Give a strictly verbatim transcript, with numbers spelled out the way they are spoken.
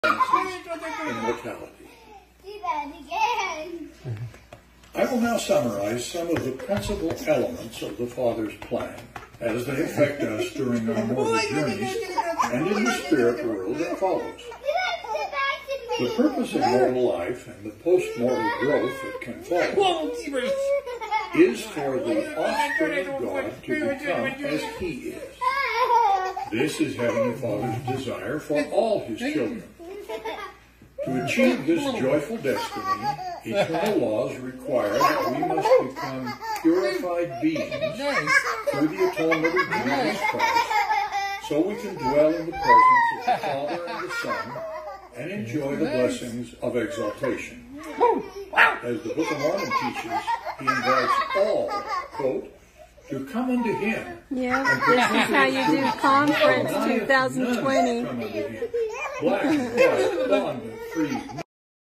immortality. I will now summarize some of the principal elements of the Father's plan as they affect us during our mortal journeys and in the spirit world that follows. The purpose of mortal life and the post-mortal growth that can follow is for the offspring of God to become as He is. This is Heavenly Father's desire for all His children. To achieve this joyful destiny, eternal laws require that we must become purified beings through the atonement of Jesus Christ, so we can dwell in the presence of the Father and the Son and enjoy the blessings of exaltation. As the Book of Mormon teaches, He invites all, quote, to come unto Him. Yeah, this is how you do conference twenty twenty. Black and white, bond and free.